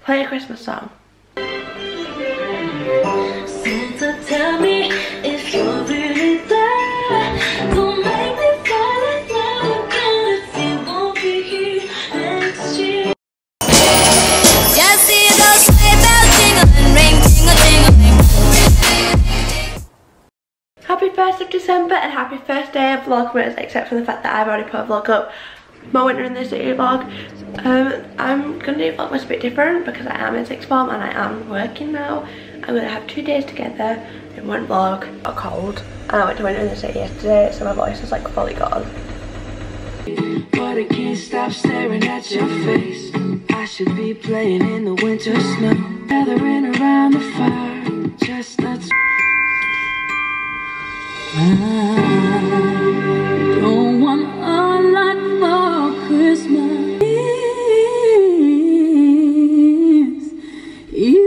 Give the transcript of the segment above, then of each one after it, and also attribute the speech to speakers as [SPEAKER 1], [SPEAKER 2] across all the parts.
[SPEAKER 1] Play a Christmas song.
[SPEAKER 2] Santa, tell me if you're really there. Don't make me fall in love again if you won't be here next year. Just see those sleigh bells jingling, ring, tingle, tingling.
[SPEAKER 1] Happy 1st of December and happy first day of vlogmas, except for the fact that I've already put a vlog up. My winter in the city vlog. I'm gonna do vlogmas a bit different because I am in sixth form and I am working now. I'm gonna have 2 days together in one vlog. I got cold and I went to winter in the city yesterday, so my voice is like fully gone.
[SPEAKER 2] But I can't stop staring at your face. I should be playing in the winter snow, gathering around the fire, chestnuts. I don't want a lot for Christmas. You.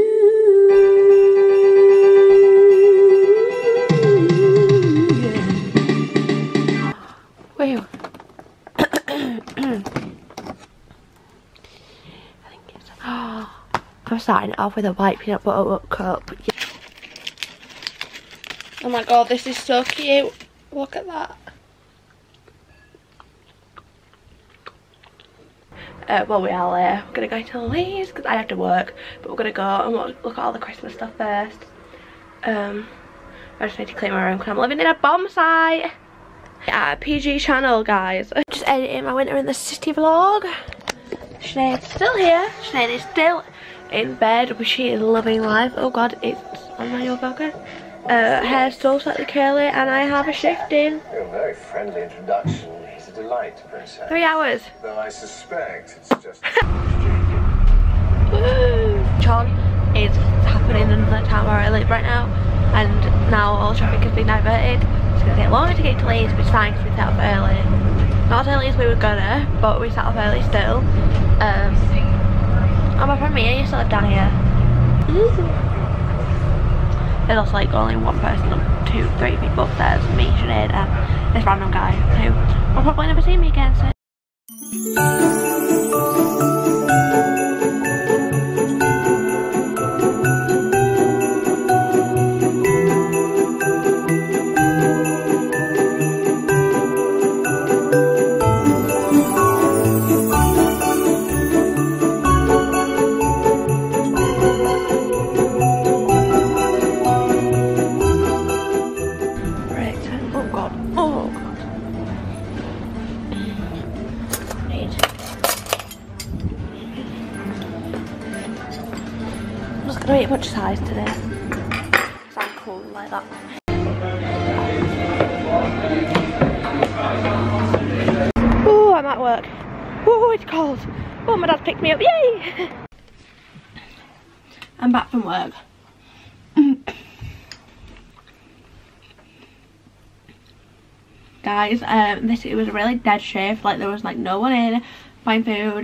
[SPEAKER 1] Wait. I think it's. I'm starting it off with a white peanut butter cup. Yeah. Oh my god, this is so cute. Look at that. Well, we are there. We're going to go to Lee's because I have to work. But we're going to go and look at all the Christmas stuff first. I just need to clean my room because I'm living in a bomb site. Yeah, PG channel, guys. I'm just editing my winter in the city vlog. Sinead's still here. Sinead is still in bed, but she is loving life. Oh god, it's on my yoga. Hair still slightly curly and I have a shift in.
[SPEAKER 3] You're a very friendly introduction. He's a delight, Princess.
[SPEAKER 1] 3 hours.
[SPEAKER 3] Though I suspect it's just
[SPEAKER 1] John is happening in the town where I live right now, and now all traffic has been diverted. It's going to take longer to get to Leeds, but it's fine because we set off early. Not as early as we were gonna, but we set off early still. Oh, my friend Mia used to live down here. There's also like only one person, 2, 3 people upstairs, me, Sinead, and this random guy who will probably never see me again. So. I'm not going to eat much size today because I'm cool like that. Oh, I'm at work. Oh, it's cold. Oh, my dad picked me up. Yay! I'm back from work. Guys, it was a really dead shift. Like there was like no one in buying food.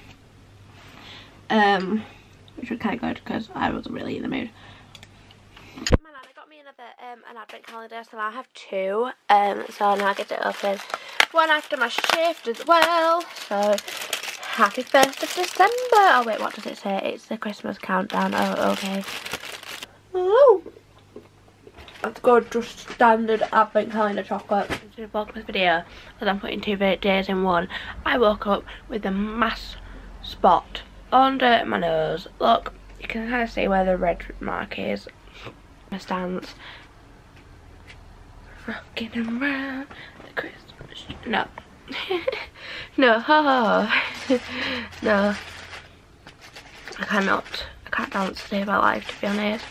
[SPEAKER 1] Which was kind of good because I wasn't really in the mood. My nana got me another an advent calendar, so now I have 2. So now I get to open one after my shift as well. So happy 1st of December. Oh wait, what does it say? It's the Christmas countdown. Oh, okay. Oh. Let's go just standard advent calendar chocolate. To vlog this video, as I'm putting 2 days in one. I woke up with a mass spot under my nose. Look, you can kind of see where the red mark is. My stance. Rocking around the Christmas tree. No. No. No. I can't dance to save my life, to be honest.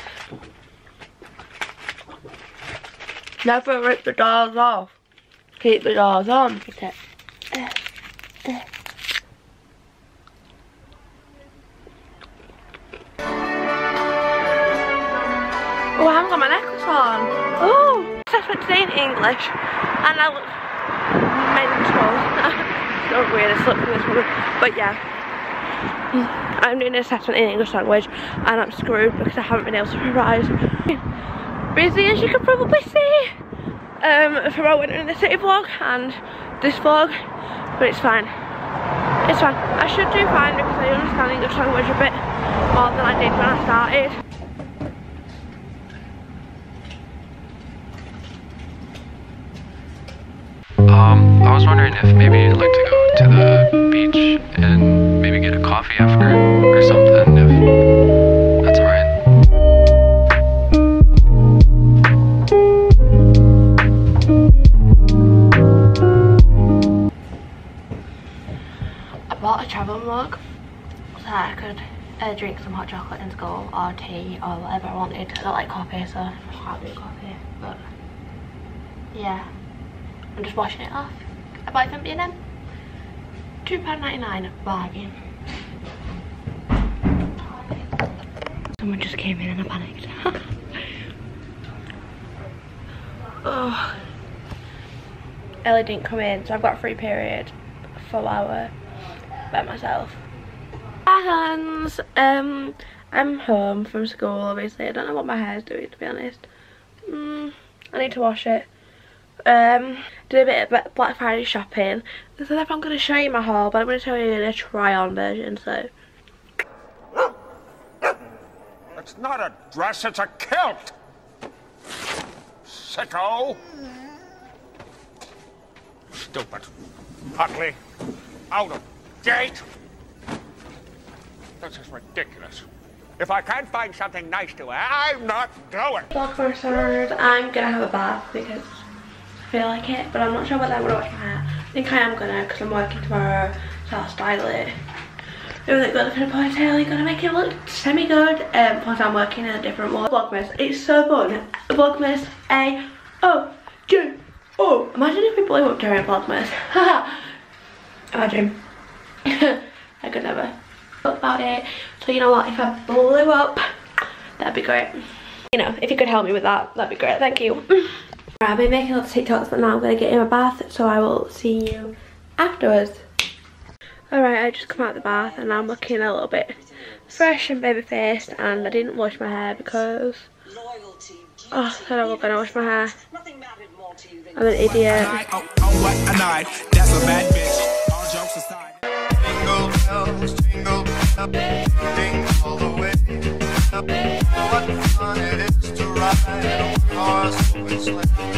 [SPEAKER 1] Never rip the doors off. Keep the doors on. Okay. Oh, I haven't got my necklace on. Oh, assessment today in English, and I look mental. It's not weird, it's looking this woman, but yeah. I'm doing an assessment in English language, and I'm screwed because I haven't been able to revise. Busy as you can probably see from our winter in the city vlog and this vlog, but it's fine. It's fine. I should do fine because I understand English language a bit more than I did when I started.
[SPEAKER 4] I was wondering if maybe you'd like to go to the beach and maybe get a coffee after or something, if that's alright.
[SPEAKER 1] I bought a travel mug so that I could drink some hot chocolate in school or tea or whatever I wanted. I don't like coffee, so I can't do coffee, but yeah, I'm just washing it off. I bought it from B&M, £2.99, bargain. Someone just came in and I panicked. Oh, Ellie didn't come in, so I've got a free period, a full hour by myself. And I'm home from school, obviously. I don't know what my hair's doing, to be honest. I need to wash it. Did a bit of Black Friday shopping. I said if I'm going to show you my haul, but I'm going to show you in a try-on version, so.
[SPEAKER 5] It's not a dress, it's a kilt! Sicko! Stupid. Hutley, out of date! This is ridiculous. If I can't find something nice to wear, I'm not going.
[SPEAKER 1] Vlogmas started. I'm going to have a bath because I feel like it, but I'm not sure whether I'm going to wash my hair. I think I am going to because I'm working tomorrow, so I'll style it. Even though it's got the ponytail, you're going to make it look semi-good, plus I'm working in a different one. Vlogmas, it's so fun. Vlogmas, A-O-J-O. Imagine if we blew up during Vlogmas. Haha. Imagine. I could never thought about it. So you know what, if I blew up, that'd be great. You know, if you could help me with that, that'd be great. Thank you. I've been making lots of TikToks, but now I'm going to get in my bath, so I will see you afterwards. Alright, I just come out of the bath and I'm looking a little bit fresh and baby faced, and I didn't wash my hair because I said I was going to wash my hair. I'm an idiot.
[SPEAKER 6] Oh, what a night. That's a bad bitch. All jokes aside. Jingle bells, jingle bells, jingle all the way. What fun it is to ride a one-horse open sleigh.